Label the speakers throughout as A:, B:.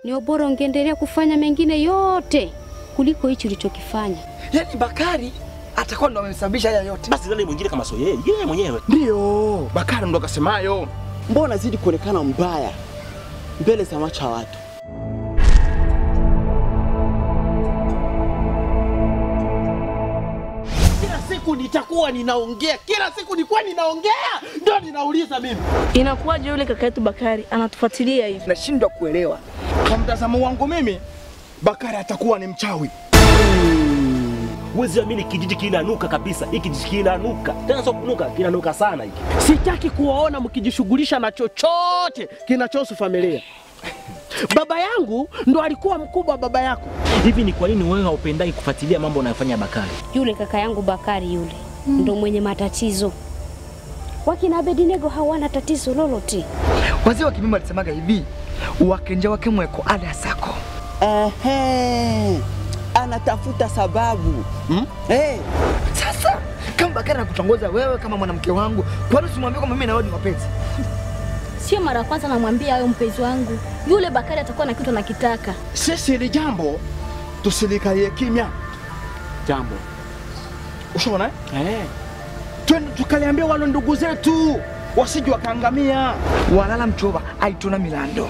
A: Ni bora ungeendelea kufanya mengine yote kuliko hicho ulichokifanya.
B: Yaani Bakari atakuwa ndo amesababisha haya yote.
C: Basi nani mwingine kama sio yeye mwenyewe?
D: Ndio, Bakari ndo akasemayo.
E: Mbona zidi kuonekana mbaya mbele za macho ya watu?
D: Kila siku nitakuwa ninaongea, kila siku nilikuwa ninaongea, ndio ninauliza mimi.
F: Inakuwaje yule kaka yetu Bakari anatufuatilia hivi?
B: Nashindwa kuelewa.
D: Kwa mtazamo wangu mimi, Bakari atakuwa ni mchawi.
C: Huwezi amini kijiji kinanuka kabisa. Hiki kijiji kinanuka. Tena sio kunuka, kinanuka sana hiki.
D: Sitaki kuwaona mkijishughulisha na chochote kinachohusu familia. Baba yangu ndo alikuwa mkubwa wa baba yako.
C: Hivi ni kwa nini wewe haupendai kufuatilia mambo unayofanya Bakari?
A: Yule kaka yangu Bakari yule ndo mwenye matatizo. Wakina Abednego hawana tatizo lolote.
B: Wazee wa Kimimba walisemaga hivi, wakenja wake mweko ada sako.
E: Anatafuta sababu.
B: Sasa kama Bakari anakutongoza wewe kama mwanamke wangu, kwa nini usimwambie kwamba mimi na wewe ni wapenzi?
F: Sio mara ya kwanza namwambia wewe mpenzi wangu. Yule Bakari atakuwa na kitu anakitaka.
D: Sisi ile jambo tusilikalie kimya. Jambo. Ushaona? Twende tukaliambia wale ndugu zetu wasije wakaangamia.
B: Walala mchoba aitona milando.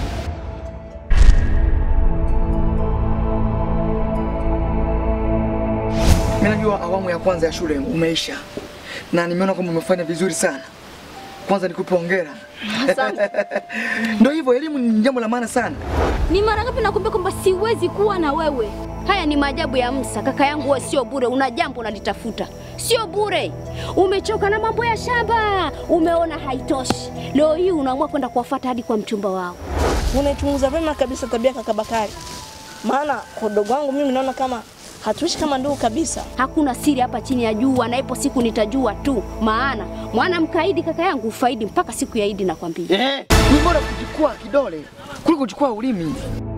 B: Mimi najua awamu ya kwanza ya shule umeisha. Na nimeona kwamba umefanya vizuri sana. Kwanza nikupe hongera.
F: Asante.
B: Ndio hivyo, elimu ni jambo la maana sana.
F: Ni mara ngapi nakwambia kwamba siwezi kuwa na wewe?
A: Haya ni maajabu ya Musa. Kaka yangu wewe sio bure, una jambo unalitafuta. Sio bure. Umechoka na mambo ya shamba. Umeona haitoshi. Leo hii unaamua kwenda kuwafuata hadi kwa mchumba wao.
F: Unaichunguza vema kabisa tabia kaka Bakari. Maana kwa dogo wangu mimi naona kama hatuishi kama ndugu kabisa.
A: Hakuna siri hapa chini ya jua, na ipo siku nitajua tu. Maana mwana mkaidi kaka yangu ufaidi mpaka siku ya Idi nakwambia.
B: Ni bora kuchukua kidole kuliko kuchukua ulimi.